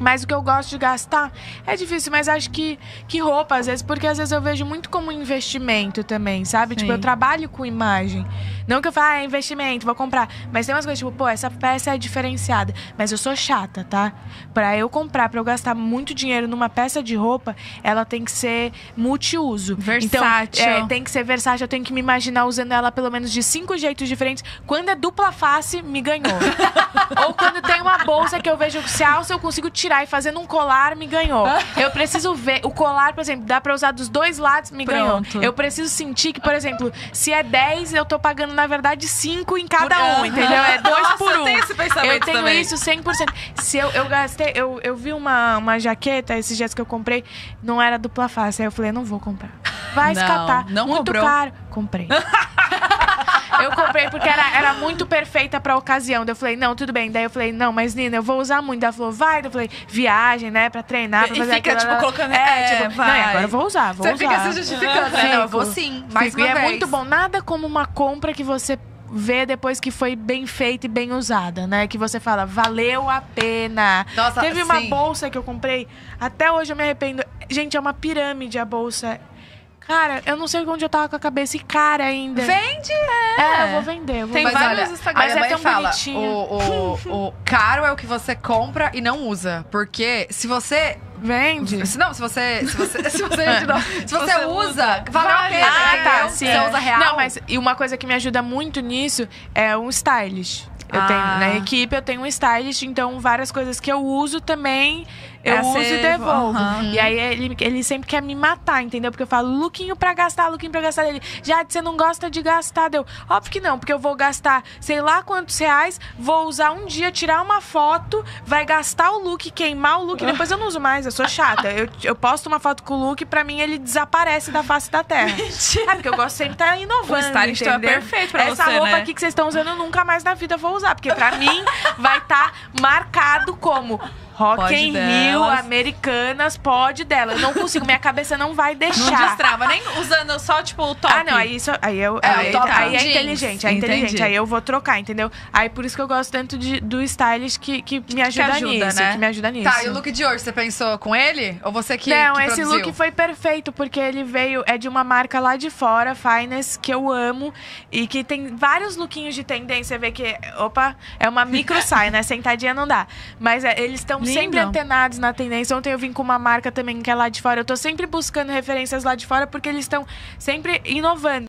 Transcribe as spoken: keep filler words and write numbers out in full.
Mas o que eu gosto de gastar é difícil, mas acho que, que roupa, às vezes, porque às vezes eu vejo muito como investimento também, sabe? Sim. Tipo, eu trabalho com imagem. Não que eu fale, ah, é investimento, vou comprar. Mas tem umas coisas, tipo, pô, essa peça é diferenciada. Mas eu sou chata, tá? Pra eu comprar, pra eu gastar muito dinheiro numa peça de roupa, ela tem que ser multiuso. Versátil. Então, é, tem que ser versátil, eu tenho que me imaginar usando ela pelo menos de cinco jeitos diferentes. Quando é dupla face, me ganhou. Ou quando tem uma bolsa que eu vejo que se a alça eu consigo tirar e fazendo um colar, me ganhou. Eu preciso ver. O colar, por exemplo, dá pra usar dos dois lados, me Pronto. ganhou. Eu preciso sentir que, por exemplo, se é dez, eu tô pagando, na verdade, cinco em cada Por- um, Aham. entendeu? É dois Nossa, por um. eu tenho esse pensamento Eu tenho também. isso cem por cento. Se eu, eu gastei, eu, eu vi uma, uma jaqueta esses dias que eu comprei, não era dupla face. Aí eu falei, não vou comprar. Vai Não, escatar. não muito comprou? caro. Comprei. Eu comprei porque era, era muito perfeita pra ocasião. Daí eu falei, não, tudo bem. Daí eu falei, não, mas Nina, eu vou usar muito. Ela falou, vai. Daí eu falei, viagem, né? Pra treinar, pra E fazer fica, aquilo. tipo, colocando- É, é, tipo, vai. não, e agora eu vou usar, vou Você usar. fica se justificando, né? Não, eu vou sim, mais Fico. uma E vez. é muito bom. Nada como uma compra que você vê depois que foi bem feita e bem usada, né? Que você fala, valeu a pena. Nossa, Teve uma sim. bolsa que eu comprei, até hoje eu me arrependo. Gente, é uma pirâmide a bolsa. Cara, eu não sei onde eu tava com a cabeça e cara ainda. Vende, é. É, eu vou vender. Eu vou Tem vender. vários olha, Instagram. mas Minha é mãe tão fala, bonitinho. o, o, o caro é o que você compra e não usa. Porque se você... Vende. Se, não, se você... Se você, se você, não, se você você usa, valeu a pena, Ah, tá, entendeu? sim. Você usa real. Não, mas e uma coisa que me ajuda muito nisso é um stylist. Eu Ah. tenho, na equipe eu tenho um stylist, então várias coisas que eu uso também, eu É uso e ser- devolvo. Aham. E aí ele, ele sempre quer me matar, entendeu? Porque eu falo, lookinho pra gastar, lookinho pra gastar. Ele, Jade, você não gosta de gastar? Deu, óbvio que não, porque eu vou gastar sei lá quantos reais, vou usar um dia, tirar uma foto, vai gastar o look, queimar o look, depois eu não uso mais, eu sou chata. Eu, eu posto uma foto com o look, pra mim ele desaparece da face da terra. É porque eu gosto sempre de estar inovando, O stylist é entendeu? perfeito pra Essa você, roupa né? aqui que vocês estão usando, eu nunca mais na vida vou usar. Porque pra mim vai estar marcado como Rock Pode in Rio, delas. Americanas, pode dela. Eu não consigo, minha cabeça não vai Não deixar. destrava, nem usando só, tipo, o top. Ah, não, aí, isso, aí, eu, É, aí, o top aí é jeans. inteligente, é Entendi. inteligente. Aí eu vou trocar, entendeu? Aí por isso que eu gosto tanto de, do stylist que, que me ajuda, ajuda, nisso. né? Que me ajuda nisso. Tá, e o look de hoje, você pensou com ele? Ou você que, Não, que esse produziu? look foi perfeito, porque ele veio, é de uma marca lá de fora, Finest, que eu amo, e que tem vários lookinhos de tendência. Você vê que, opa, é uma micro saia, né? Sentadinha não dá. Mas é, eles estão Lindo. sempre antenados na tendência. Ontem eu vim com uma marca também que é lá de fora. Eu tô sempre buscando referências lá de fora, porque eles estão sempre inovando.